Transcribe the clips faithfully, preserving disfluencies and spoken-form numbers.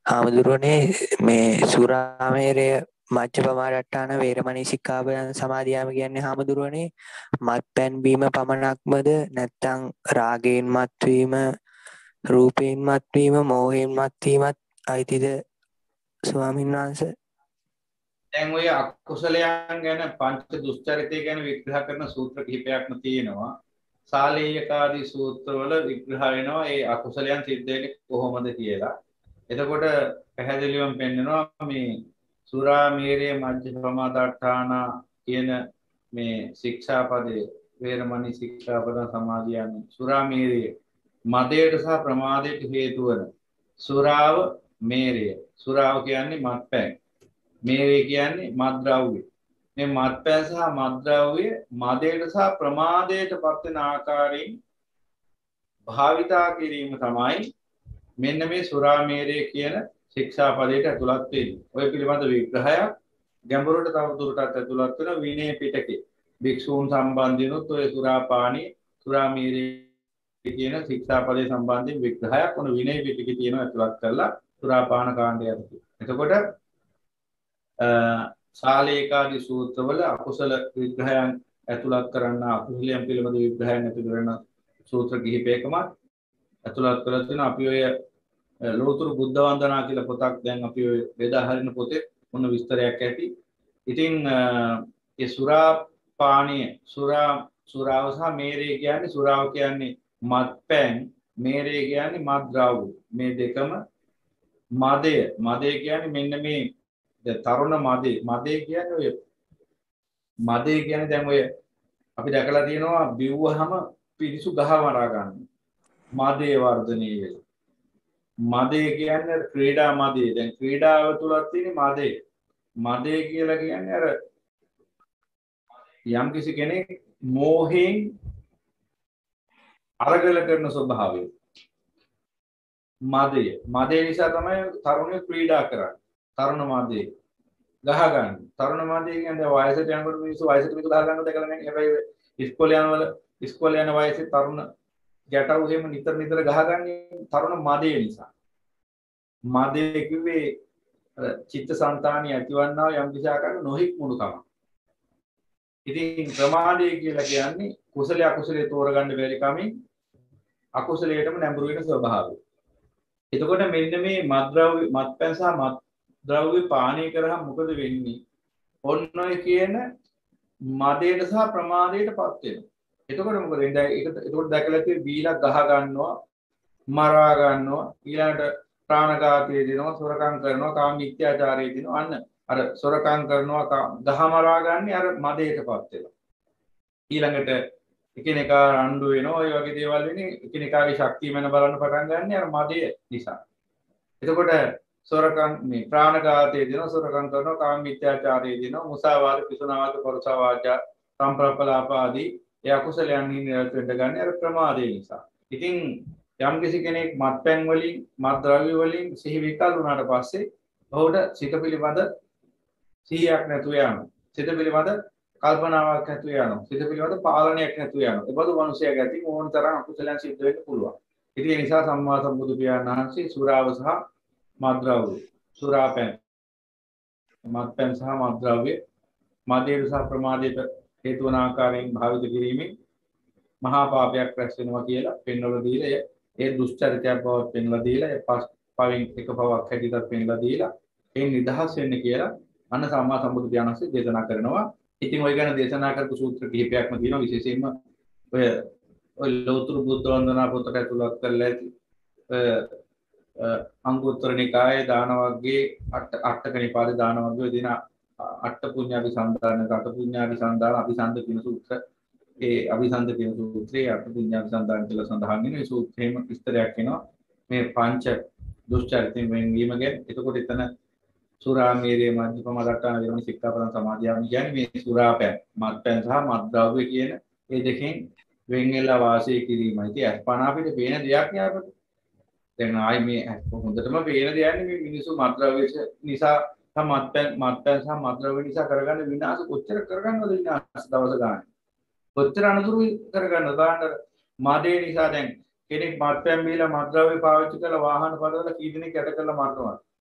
හාමුදුරුවනේ මේ සුරාමේරය මජ්ජපමාරට්ටාන වේරමණී සික්ඛාපදං සමාදියාම කියන්නේ හාමුදුරුවනේ මත්පැන් බීම පමණක්මද නැත්නම් රාගයෙන් මත්වීම, රූපයෙන් මත්වීම, මෝහයෙන් මත්වීමත් අයිතිද ස්වාමීන් වහන්සේ? දැන් ඔය අකුසලයන් ගැන පංච දුස්චරිතය ගැන විග්‍රහ කරන සූත්‍ර කිහිපයක්ම තියෙනවා. සාලේයකාදී සූත්‍රවල විග්‍රහ වෙනවා ඒ අකුසලයන් සිද්ධ වෙන්නේ කොහොමද කියලා. එතකොට පැහැදිලිවම පෙන්නනවා මේ සුරාමේරය මජ්ජපමාදට්ඨාන කියන මේ ශික්ෂාපදයේ වේරමණී ශික්ෂාපද සමාදියාමි. සුරාමේරය මදයට සහ ප්‍රමාදයට හේතු වන සුරාව මේරය. සුරාව කියන්නේ මත්පැන්. මේරය කියන්නේ මත්ද්‍රව්‍ය. මේ මත්පැන් සහ මත්ද්‍රව්‍ය මදයට සහ ප්‍රමාදයට පත් වෙන ආකාරයෙන් භාවිතා කිරීම තමයි මෙන්න මේ සුරාමේරය කියන ශික්ෂාපදයට ඇතුළත් වෙන්නේ. ඔය පිළිබඳ විග්‍රහයක් ගැඹුරට තව දුරටත් ඇතුළත් වෙන විනය පිටකේ. භික්ෂූන් සම්බන්ධිනුත් ඔය සුරාපානී සුරාමේරය කියන ශික්ෂාපදේ සම්බන්ධයෙන් විග්‍රහයක් ඔන විනය පිටකේ තියෙනවා ඇතුළත් කරලා සුරාපාන කාණ්ඩය යටතේ. එතකොට ශාලේකාදී සූත්‍රවල අකුසල විග්‍රහයන් ඇතුළත් කරන්න අකුසලයන් පිළිබඳ විග්‍රහයන් ඇතුළත් කරන සූත්‍ර කිහිපයකම ඇතුළත් කරලා තියෙන අපි ඔය ලෝතුරු බුද්ධ වන්දනා කියලා පොතක් දැන් අපි ඔය බෙදා හරින පොතේ මොන විස්තරයක් ඇති. ඉතින් ඒ සුරා පානීය සුරා සුරාව සහ මේරය කියන්නේ සුරාව කියන්නේ මත්පැන්, මේරය කියන්නේ මත්ද්‍රව්‍ය. මේ දෙකම මදය. මදය කියන්නේ මෙන්න මේ තරුණ මදේ. මදේ කියන්නේ ඔය මදේ කියන්නේ දැන් ඔය අපි දැකලා තියෙනවා බිව්වහම පිරිසු ගහ මරා ගන්න. මදේ වර්ධනය වෙලා. මදේ කියන්නේ ක්‍රීඩා මදේ. දැන් ක්‍රීඩාව තුලක් තියෙන මදේ. මදේ කියලා කියන්නේ අර යම් කිසි කෙනෙක් මෝහයෙන් අරගල කරන ස්වභාවය. මදය. මදේ නිසා තමයි තරුණයෝ ක්‍රීඩා කරන්නේ. තරුණ මදේ ගහ ගන්න. තරුණ මදේ කියන්නේ වයසට යනකොට මිනිස්සු වයසට මිනිස්සු ගහ ගන්නකොට දැකලා නැහැ. හැබැයි ඉස්කෝලේ යනවල ඉස්කෝලේ යන වයසේ තරුණ ගැටවු එහෙම නිතර නිතර ගහගන්නේ තරුණ මදේ නිසා. මදේ කිව්වේ චිත්තසංතානිය ඇතිවන්නා යම් කිසි ආකාරයක නොහික්මුණුකම. ඉතින් ප්‍රමාදය කියලා කියන්නේ කුසල අකුසලයේ තෝරගන්න බැරි කමින් අකුසලයටම නැඹුරු වෙන ස්වභාවය. එතකොට මෙන්න මේ මත්ද්‍රව්‍ය මත්පැන් සහ මත්ද්‍රව්‍ය පානය කරාම මොකද වෙන්නේ? ඔන්න ඔය කියන මදයට සහ ප්‍රමාදයටපත් වෙනවා. එතකොට මොකද වෙන්නේ? ඒක එතකොට දැකලා තියෙන්නේ බීලා ගහ ගන්නවා, මරා ගන්නවා, ඊළඟට ප්‍රාණඝාතය දෙනවා, සොරකම් කරනවා, කාම මිත්‍යාචාරය දෙනවා. අන්න අර සොරකම් කරනවා, ගහ මරා ගන්නේ අර මදයටපත් වෙනවා. ඊළඟට එකිනෙකා රණ්ඩු වෙනවා. ඔය වගේ දේවල් වෙන්නේ එකිනෙකාගේ ශක්තිය මන බලන්න පටන් ගන්න අර මදය නිසා. එතකොට සොරකම් මේ ප්‍රාණඝාතය දෙනවා, සොරකම් කරනවා, කාම මිත්‍යාචාරය දෙනවා, මුසාවාද, පිසුනාවාද, පරුසා වාචා, සම්ප්‍රප්පලාප ආදී ඒ අකුසලයන් නිරත වෙන්න ගන්න අර ප්‍රමාදය නිසා. ඉතින් යම් කිසි කෙනෙක් මත්පැන් වලින්, මත්ද්‍රව්‍ය වලින් සිහි විකල් වුණාට පස්සේ ඔහුට සිත පිළිබඳ සිහියක් නැතුව යනවා. සිත පිළිබඳ කල්පනාවක් නැතුව යනවා. සිත පිළිබඳ පාලනයක් නැතුව යනවා. ඒ බඳු මිනිසයාගේ ඇති ඕන තරම් අකුසලයන් සිද්ධ වෙන්න පුළුවන්. ඉතින් ඒ නිසා සම්මා සම්බුදු පියාණන් වහන්සේ සුරාව සහ මත්ද්‍රව්‍ය, සුරාපැන්, මත්පැන් සහ මත්ද්‍රව්‍ය මදයට සහ ප්‍රමාදයට හේතු වන ආකාරයෙන් භාවිත කිරීමෙන් මහා පාපයක් රැස් වෙනවා කියලා පෙන්වලා දීලා ඒ දුෂ්චරිතයක් බව පෙන්වලා දීලා ඒ පස් පවෙන් එක පවක් හැටියට පෙන්වලා දීලා ඒ නිදහස් වෙන්න කියලා අන්න සම්මා සම්බුදු පියාණන් වහන්සේ දේශනා කරනවා. ඉතින් ඔය ගැන දේශනා කරපු සූත්‍ර කිහිපයක්ම තියෙනවා. විශේෂයෙන්ම ඔය ඔය ලෝතුරු බුද්ධ වන්දනා පොතට ඇතුළත් කරලා ඇති අංගුත්තර නිකායේ දාන වර්ගයේ අටක නිපාතේ දාන වර්ගයේ දින අට පුඤ්ඤාභි සන්දාන අට පුඤ්ඤාභි සන්දාන අභිසන්ද කියන සූත්‍ර ඒ අභිසන්ද කියන සූත්‍රයේ අට පුඤ්ඤාභි සන්දාන කියලා සඳහන් වෙන ඒ සූත්‍රයේම විස්තරයක් වෙනවා මේ පංච දුෂ්චරිතයෙන් වෙන්වීම ගැන. එතකොට එතන සුරාමේරය මජ්ජපමාදට්ඨාන වේරමණී සික්ඛාපදං සමාදියාමි කියන්නේ මේ සුරාපැන්, මත්පැන් සහ මත්ද්‍රව්‍ය කියන මේ දෙකෙන් වෙන් වෙලා වාසය කිරීමයි. ඉතින් අස්පන අපිට පේන දෙයක් නේ අපිට. දැන් ආයි මේ හොඳටම පේන දෙයක් නේ මේ මිනිස්සු මත්ද්‍රව්‍ය නිසා සහ මත්පැන් මත්පැන් සහ මත්ද්‍රව්‍ය නිසා කරගන්න විනාශ කොච්චර කරගන්නවද විනාශ දවස ගන්න. කොච්චර අනුතුරු කරගන්නවද ගන්න මදේ නිසා දැන් කෙනෙක් මත්පැන් බීලා මත්ද්‍රව්‍ය පාවිච්චි කරලා වාහන පදවල කී දෙනෙක් යට කරලා මරනවා.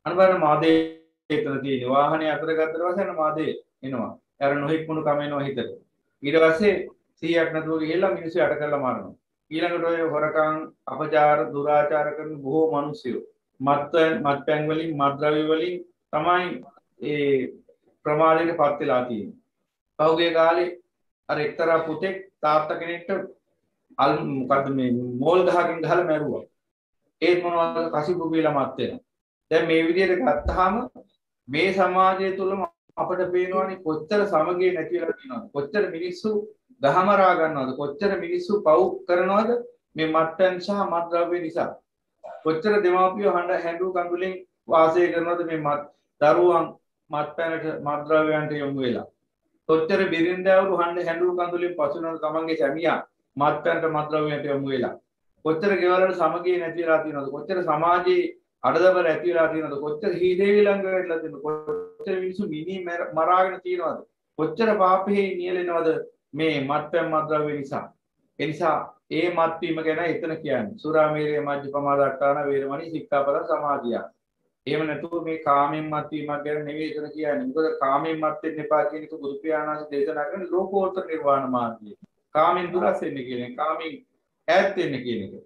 අනිවාර්ය මාදේ එතන තියෙන වාහනේ අතර ගත්තට පස්සේ මාදේ එනවා. අර නොහික්මුණු කම එනවා හිතට. ඊට පස්සේ සීයක් නැතුව ගිහිල්ලා මිනිස්සු යට කරලා මරනවා. ඊළඟට ඔය හොරකම්, අපචාර, දුරාචාර කරන බොහෝ මිනිස්සු මත්පැන් මත්පැන් වලින්, මත්ද්‍රව්‍ය වලින් තමයි ඒ ප්‍රමාදයට පත් වෙලා තියෙන්නේ. පහුගිය කාලේ අර එක්තරා පුතෙක් තාත්තා කෙනෙක්ට අල් මොකද්ද මේ මෝල් ගහකින් ගහලා මැරුවා. ඒත් මොනවද කසිපු බීලා මත් වෙනවා. දැන් මේ විදිහට ගත්තාම මේ සමාජය තුළම අපිට පේනවානේ කොච්චර සමගිය නැතිලා තියෙනවද, කොච්චර මිනිස්සු ගහමරා ගන්නවද, කොච්චර මිනිස්සු පව් කරනවද මේ මත්පැන් සහ මත්ද්‍රව්‍ය නිසා. කොච්චර දෙමාපියෝ හඬ හැඬු කඳුලෙන් වාසය කරනවද මේ මත් දරුවන් මත්පැනට මත්ද්‍රව්‍යයන්ට යොමු වෙලා. කොච්චර බිරින්දෑවරු හඬ හැඬු කඳුලෙන් පසුනන තමන්ගේ සැමියා මත්පැනට මත්ද්‍රව්‍යයන්ට යොමු වෙලා. කොච්චර ගෙවල් වල සමගිය නැති වෙලා තියෙනවද, කොච්චර සමාජයේ අඩදබර ඇති වෙලා තියෙනවද, කොච්චර හීදේවි ළඟ වෙලා තියෙනවද, කොච්චර මිනිස්සු මිනි මරාගෙන තියෙනවද, කොච්චර පාපෙහි නියැලෙනවද මේ මත්පැන් මත්ද්‍රව්‍ය නිසා. ඒ නිසා ඒ මත්වීම ගැන එතන කියන්නේ සුරාමේරය මජ්ජපමා දට්ඨාන වේරමණී සික්ඛාපද සමාදියා. එහෙම නැතුව මේ කාමෙන් මත්වීමක් ගැන නෙවෙයි එතන කියන්නේ. මොකද කාමෙන් මත් වෙන්න එපා කියන එක බුදු පියාණන් වහන්සේ දේශනා කරන ලෝකෝත්තර නිර්වාණ මාර්ගය. කාමෙන් දුරස් වෙන්න කියන්නේ, කාමෙන් ඈත් වෙන්න කියන එක.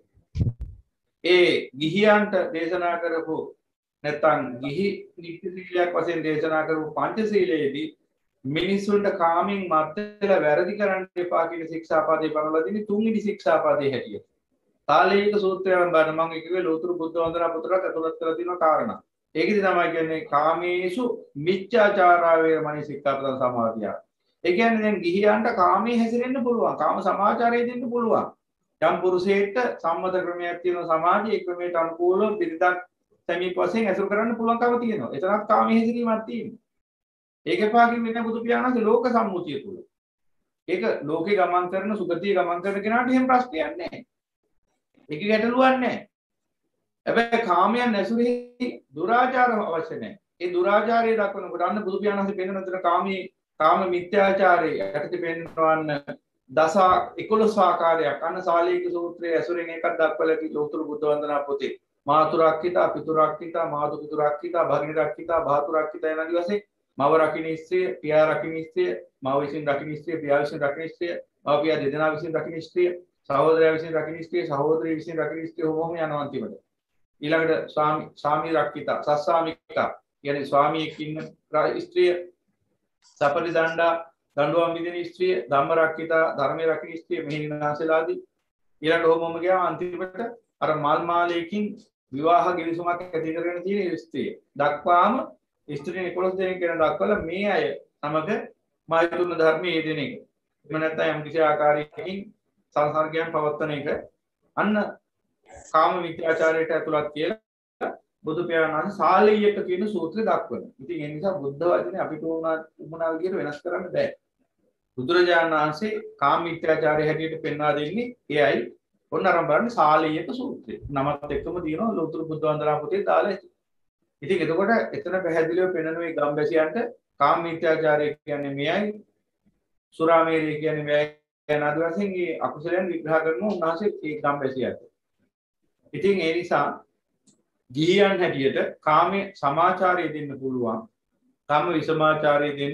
ඒ ගිහියන්ට දේශනා කරපු නැත්නම් ගිහි නිත්‍ය සීලයක් වශයෙන් දේශනා කරපු පංචශීලයේදී මිනිසුන්ට කාමෙන් මත් වෙලා වැරදි කරන්න එපා කියන ශික්ෂාපදේ පනවලා තියෙන්නේ තුන්වෙනි ශික්ෂාපදේ හැටියට. තාලේක සූත්‍රයෙන් බලන මම කිව්වේ ලෝතුරු බුද්ධ වන්දනා පුතට ඇතුළත් කරලා තියෙන කාරණා. ඒකෙදි තමයි කියන්නේ කාමේසු මිච්ඡාචාරා වේරමණී සික්ඛාපදං සමාදියා. ඒ කියන්නේ දැන් ගිහියන්ට කාමයේ හැසිරෙන්න පුළුවන්. කාම සමාචාරය දෙන්න පුළුවන්. යම් පුරුෂයෙක්ට සම්මත ක්‍රමයක් තියෙන සමාජයේ ඒ ක්‍රමයට අනුකූලව පිරිතක් සමීප වශයෙන් ඇසුරු කරන්න පුළුවන්කම තියෙනවා. එතනත් කාමයේ හැසිරීමක් තියෙනවා. ඒක පාකින් වෙන බුදු පියාණන්ගේ ලෝක සම්මුතිය තුල. ඒක ලෝකේ ගමන් කරන සුගතිය ගමන් කරන කෙනාට එහෙම ප්‍රශ්නයක් නැහැ. ඒක ගැටලුවක් නැහැ. හැබැයි කාමයන් ඇසුරෙහි දුරාචාර අවශ්‍ය නැහැ. ඒ දුරාචාරය දක්වනකොට අන්න බුදු පියාණන්සේ පෙන්වන තර කාමී කාම මිත්‍යාචාරය යටතේ පෙන්වන දස එකොළොස් ආකාරයක් අන්න සාලීක සූත්‍රයේ ඇසුරෙන් එකක් දක්වලා තියෙන ලෝතුරු බුද්ධ වන්දනා පොතේ මාතුරක්කිතා පිතුරක්කිතා මාතු පිතුරක්කිතා භගිනරක්කිතා භාතුරක්කිතා යන දිවසේ මව රකින්න ස්ත්‍රිය, පියා රකින්න ස්ත්‍රිය, මව විසින් රකින්න ස්ත්‍රිය, පියා විසින් රකින්න ස්ත්‍රිය, මව පියා දෙදෙනා විසින් රකින්න ස්ත්‍රිය, සහෝදරයා විසින් රකින්න ස්ත්‍රිය, සහෝදරිය විසින් රකින්න ස්ත්‍රිය හොමම යනවා අන්තිමට. ඊළඟට ස්වාමි ස්වාමි රක්කිතා, සස්සාමිකා කියන්නේ ස්වාමියෙක් ඉන්න ස්ත්‍රිය, සපරි දණ්ඩා දඬුවම් විදින ස්ත්‍රිය, ධම්ම රක්කිතා ධර්මයේ රකින්න ස්ත්‍රිය, මෙහෙණිනාසලාදී ඊළඟට හොමම ගියා අන්තිමට අර මල් මාලයකින් විවාහ ගිවිසුමක් ඇති කරගෙන තියෙන ස්ත්‍රිය. දක්වාම ස්ත්‍රීන් එකොළොස් දෙනෙක් ගැන දක්වලා මේ අය සමග මායතුන ධර්මයේ යෙදෙන එක. එහෙම නැත්නම් යම් කිසි ආකාරයකින් සංසර්ගයන් පවත්වන එක අන්න කාම විත්‍යාචාරයට ඇතුළත් කියලා බුදු පියාණන් වහන්සේ සාලීයක කියන සූත්‍රය දක්වනවා. ඉතින් ඒ නිසා බුද්ධ වචනේ අපිට උනා උමනා විදියට වෙනස් කරන්න බෑ. බුදුරජාණන් වහන්සේ කාම විත්‍යාචාරය හැටියට පෙන්වා දෙන්නේ එයයි. ඔන්න අරන් බලන්න සාලීයක සූත්‍රය. නමත් එක්කම තියෙනවා ලෝතුරු බුද්ධ වන්දනා පොතේ දාලා. ඉතින් එතකොට එතන පැහැදිලිව පෙනෙන මේ ගම්බැසියන්ට කාම මිත්‍යාචාරය කියන්නේ මෙයයි, සුරාමේරය කියන්නේ මෙයයි යන ආදිවාසීන් මේ අකුසලයන් විග්‍රහ කරනවා උන්වහන්සේ ඒ ගම්බැසියට. ඉතින් ඒ නිසා ගිහියන් හැටියට කාමයේ සමාචාරය දෙන්න පුළුවන්. කාම විසමාචාරය දෙන්න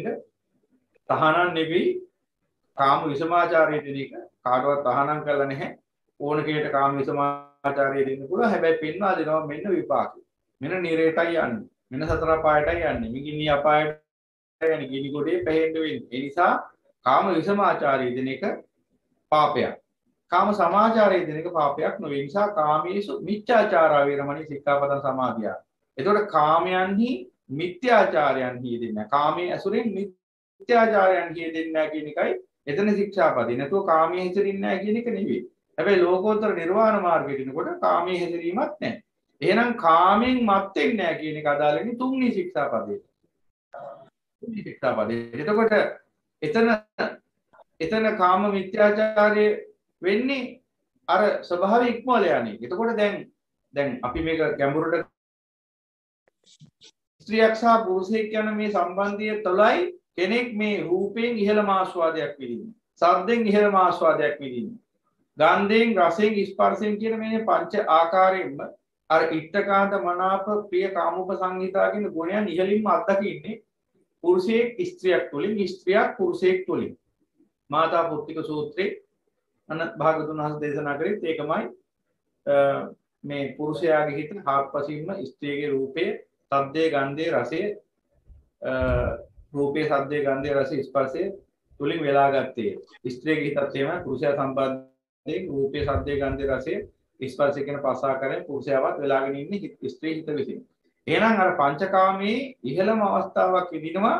තහනම් නෙවෙයි. කාම විසමාචාරය දෙන එක කාටවත් තහනම් කරලා නැහැ. ඕන කෙනෙකුට කාම විසමාචාරය දෙන්න පුළුවන්. හැබැයි පෙන්වා දෙනවා මෙන්න විපාකය. මෙන්න නිරේටයි යන්නේ. මෙන්න සතර අපායටයි යන්නේ. මිගිනි අපායට යන්නේ. ගිනි ගොඩේ පැහෙන්න වෙන්නේ. ඒ නිසා කාම විසමාචාරය දෙන එක පාපයක්. කාම සමාචාරය දෙන එක පාපයක් නෙවෙයි. නිසා කාමීසු මිච්ඡාචාරා වේරමණී සික්ඛාපදං සමාදියා. එතකොට කාමයන්හි මිත්‍යාචාරයන්හි දෙන්නේ නැහැ. කාමයේ ඇසුරින් මිත්‍යාචාරයන්හි දෙන්නේ නැහැ කියන එකයි එතන ශික්ෂාපදේ. නැතුව කාමයේ හැසිරෙන්නේ නැහැ කියන එක නෙවෙයි. හැබැයි ලෝකෝත්තර නිර්වාණ මාර්ගයට එනකොට කාමයේ හැසිරීමක් නැහැ. එහෙනම් කාමෙන් මත් වෙන්නේ නැහැ කියන එක අදාළ වෙන්නේ තුන්වෙනි ශික්ෂාපදේ. තුන්වෙනි ශික්ෂාපදේ. එතකොට එතන එතන කාම මිත්‍යාචාරය වෙන්නේ අර ස්වභාවය ඉක්මවල යන්නේ. එතකොට දැන් දැන් අපි මේක ගැඹුරට ස්ත්‍රියක් සහ පුරුෂයෙක් යන මේ සම්බන්ධය තුළයි කෙනෙක් මේ රූපයෙන් ඉහළම ආස්වාදයක් විඳින්නේ. ශබ්දයෙන් ඉහළම ආස්වාදයක් විඳින්නේ. ගන්ධයෙන් රසයෙන් ස්පර්ශයෙන් කියන මේ පංච ආකාරයෙන්ම අර ඉෂ්ඨකාන්ත මනාප ප්‍රිය කාමෝපසංහිතා කියන ගුණයන් ඉහළින්ම අත්දකින්නේ පුරුෂයෙක් ස්ත්‍රියක් තුලින් ස්ත්‍රියක් පුරුෂයෙක් තුලින් මාතා පුත්තික සූත්‍රයේ අන භාගතුන් වහන්සේ දේශනා කරේ ඒකමයි මේ පුරුෂයාගේ හිත හාත්පසින්ම ස්ත්‍රියගේ රූපයේ සද්දේ ගන්ධයේ රසයේ රූපයේ සද්දේ ගන්ධයේ රසයේ ස්පර්ශයේ තුලින් වෙලා ගත්තේ ස්ත්‍රියගේ හිතත් එහෙම පුරුෂයා සම්බන්ධයෙන් රූපයේ සද්දේ ගන්ධයේ රසයේ ස්පර්ශ කියන පස්සාකරේ පුරුෂයාවත් වෙලාගෙන ඉන්නේ ස්ත්‍රී හිත විසින්. එහෙනම් අර පංචකාමයේ ඉහළම අවස්ථාවක් විදිනවා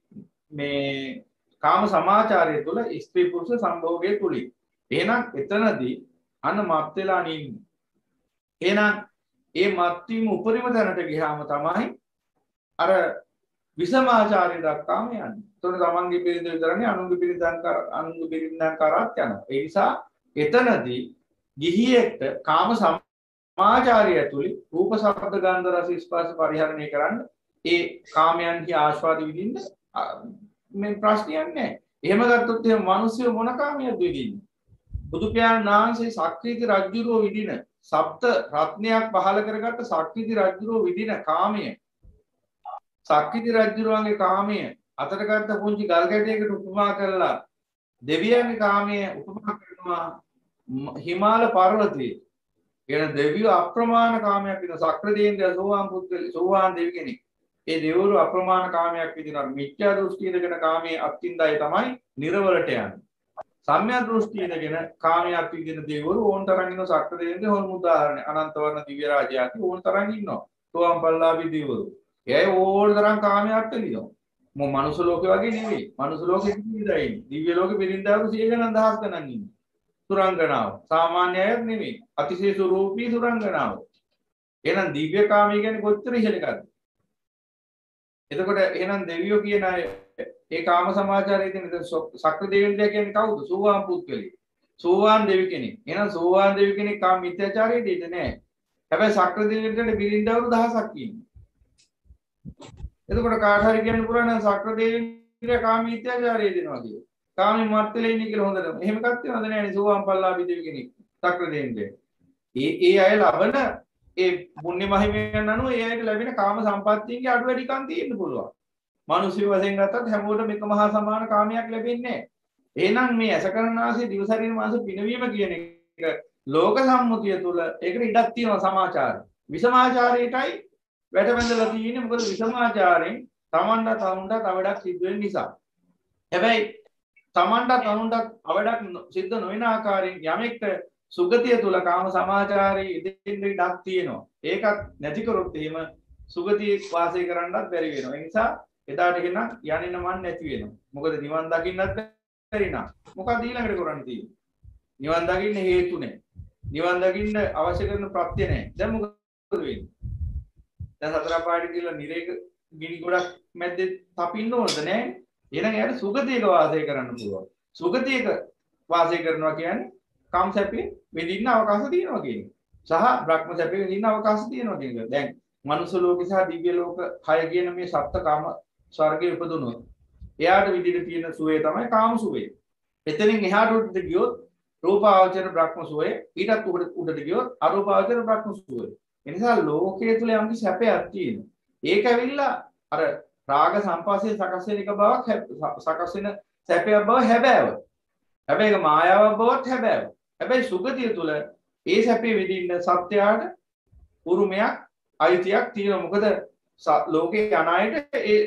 මේ කාම සමාචාරය තුළ ස්ත්‍රී පුරුෂ සම්භෝගයේ තුලින්. එහෙනම් එතනදී අන්න මත් වෙලා නින්නේ. එහෙනම් ඒ මත් වීම උපරිම තැනට ගියාම තමයි අර විසමාචාරය දක්වාම යන්නේ. එතකොට තමන්ගේ පිරිඳ විතරනේ අනුන්ගේ පිරිඳන් කර අනුන්ගේ පිරිඳන් කරත් යනවා. ඒ නිසා එතනදී ගිහියෙක්ට කාම සමාචාරය ඇතුළේ රූප ශබ්ද ගන්ධ රස ස්පර්ශ පරිහරණය කරන්න ඒ කාමයන්හි ආස්වාද විඳින්න මේ ප්‍රශ්නයක් නැහැ. එහෙම ගත්තොත් එහෙනම් මිනිස්සු මොන කාමයක්ද විඳින්නේ? බුදු පියාණන් වහන්සේ ශක්‍රීති රජුරෝ විඳින සප්ත රත්නයක් පහල කරගත්ත ශක්‍රීති රජුරෝ විඳින කාමය ශක්‍රීති රජුරෝගේ කාමය අතට ගත්ත පුංචි ගල් කැටයකට උපමා කරලා දෙවියන්ගේ කාමය උපමා කරනවා හිමාල පර්වතයේ. එන දෙවියෝ අප්‍රමාණ කාමයක් විඳින සක්‍රදේන්ද්‍රය සෝවාන් පුද්ගල සෝවාන් දෙවි කෙනෙක්. ඒ දෙවිවරු අප්‍රමාණ කාමයක් විඳිනවා. මිත්‍යා දෘෂ්ටි ඉඳගෙන කාමයේ අත්ින්දයි තමයි නිර්වලට යන්නේ. සම්‍යක් දෘෂ්ටි ඉඳගෙන කාමයක් විඳින දෙවිවරු ඕන් තරම් ඉන්න සක්‍රදේන්ද්‍රය හොල් උදාහරණය අනන්ත වර්ණ දිව්‍ය රාජයාති ඕන් තරම් ඉන්නවා. සෝවාන් පල්ලාභි දෙවිවරු. එයයි ඕන තරම් කාමයක් විඳිනවා. මො මනුස්ස ලෝකේ වගේ නෙවෙයි. මනුස්ස ලෝකෙ ඉඳලා දිව්‍ය ලෝකෙ පිරින්දාරු සිය ගණන් දහස් ගණන් ඉන්නේ. සුරංගනාව සාමාන්‍ය අයත් නෙමෙයි අතිශය ස්වරූපී සුරංගනාව. එහෙනම් දිව්‍ය කාමී කියන්නේ කොච්චර ඉහළ එකක්ද? එතකොට එහෙනම් දෙවියෝ කියන අය ඒ කාම සමාචාරයේ තියෙන සක්‍ර දෙවියන්ලා කියන්නේ කවුද? සෝවාන් පුද්ගලෙක්. සෝවාන් දෙවි කෙනෙක්. එහෙනම් සෝවාන් දෙවි කෙනෙක් කාම මිත්‍යාචාරයේ දෙන්නේ නැහැ. හැබැයි සක්‍ර දෙවියන්ට බිරින්දවරු දහසක් ඉන්නේ. එතකොට කාට හරි කියන්න පුළුවන් නම් සක්‍ර දෙවියන්ට කාම මිත්‍යාචාරයේ දෙනවා කියලා. කාමෙන් මත්වෙලා ඉන්නේ කියලා හොඳට. එහෙම එකක් තියෙනවද නැහැ නේ සෝවාන් පල්ලාභි දෙවි කෙනෙක්. සක්‍ර දෙවියන්ට. ඒ ඒ අය ලබන ඒ පුණ්‍ය මහිමයන් අනුව ඒ අයට ලැබෙන කාම සම්පත්තියන්ගේ අඩු වැඩිකම් තියෙන්න පුළුවන්. මිනිස්සු වශයෙන් ගත්තත් හැමෝටම එක මහා සමාන කාමයක් ලැබෙන්නේ නැහැ. එහෙනම් මේ අසකරණාසේ දිව ශරීර මාංශ පිනවීම කියන එක ලෝක සම්මුතිය තුළ ඒකට ඉඩක් තියෙනවා සමාචාරය. විසමාචාරයටයි වැටබැඳලා තියෙන්නේ. මොකද විසමාචාරයෙන් තමන්ට තමුන්ට අවඩක් සිද්ධ වෙන නිසා. හැබැයි තමන්ට තමුන්ට අවඩක් සිද්ධ නොවන ආකාරයෙන් යමෙක්ට සුගතිය තුල කාම සමාචාරයේ ඉදින් ඉඩක් තියෙනවා. ඒකත් නැති කරොත් එහෙම සුගතිය වාසය කරන්නත් බැරි වෙනවා. ඒ නිසා එදාට කියන යන්නේ මන් නැති වෙනවා. මොකද නිවන් දකින්නත් බැරි නා. මොකද ඊළඟට කරන්න තියෙන්නේ? නිවන් දකින්න හේතු නැහැ. නිවන් දකින්න අවශ්‍ය කරන ප්‍රත්‍ය නැහැ. දැන් මොකද වෙන්නේ? දැන් සතර පාඩි කියලා නිරේක ගිනි ගොඩක් මැද්දේ තපින්න ඕනද නැහැ? එහෙනම් එයාට සුගතියක වාසය කරන්න පුළුවන්. සුගතියක වාසය කරනවා කියන්නේ කාම සැපේ විඳින්න අවකාශ තියෙනවා කියන්නේ. සහ බ්‍රහ්ම සැපේ විඳින්න අවකාශ තියෙනවා කියන එක. දැන් මනුෂ්‍ය ලෝකේ සහ දිව්‍ය ලෝක හය කියන මේ සප්ත කාම ස්වර්ගයේ උපදුනොත් එයාට විඳින්න තියෙන සුවේ තමයි කාම සුවේ. එතනින් එහාට උඩට ගියොත් රූපාවචර බ්‍රහ්ම සුවේ, ඊටත් උඩට ගියොත් අරූපාවචර බ්‍රහ්ම සුවේ. ඒ නිසා ලෝකයේ තුල යම් කිසි සැපයක් තියෙනවා. ඒක ඇවිල්ලා අර රාග සම්පස්සේ සකස් වෙන එක බවක් සකස් වෙන සැපයක් බව හැබෑව. හැබැයි ඒක මායාවක් බවත් හැබෑව. හැබැයි සුගතිය තුල ඒ සැපේ විඳින්න සත්‍යයට උරුමයක් අයිතියක් තියෙනවා. මොකද ලෝකේ යන අයට ඒ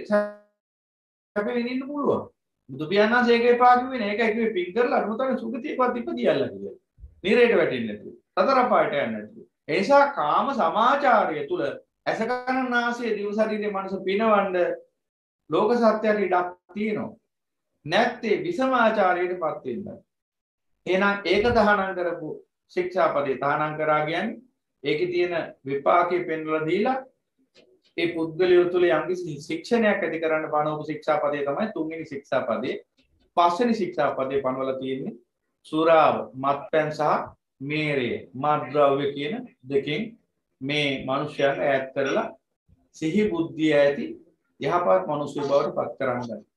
සැපේ විඳින්න පුළුවන්. බුදු පියාණන් වහන්සේ ඒකේ පාගු වෙන ඒක කිව්වේ පින් කරලා අනුතන සුගතියකවත් ඉපදියල්ලා කියලා. නිරේට වැටෙන්නේ නැතුව. සතර පායට යන්නේ නැතුව. ඒ නිසා කාම සමාචාරය තුල ඇසකරනාසයේ දිව ශරීරයේ මනස පිනවන්න ලෝක සත්‍යයට ඉඩක් තියෙනවා. නැත්තේ විසමාචාරයටපත් වෙන්න. එහෙනම් ඒක තහනම් කරපු ශික්ෂාපදේ තහනම් කරා කියන්නේ ඒකේ තියෙන විපාකේ පෙන්වලා දීලා ඒ පුද්ගලයෝ තුළ යම්කිසි ශික්ෂණයක් ඇති කරන්න පනවපු ශික්ෂාපදේ තමයි තුන්වෙනි ශික්ෂාපදේ. පස්වෙනි ශික්ෂාපදේ පනවලා තියෙන්නේ සුරාව, මත්පැන් සහ මේරය, මත්ද්‍රව්‍ය කියන දෙකෙන් මේ මිනිස්යන් ඈත් කරලා සිහි බුද්ධිය ඇති යහපත් මිනිස්සු බවට පත් කරන්න.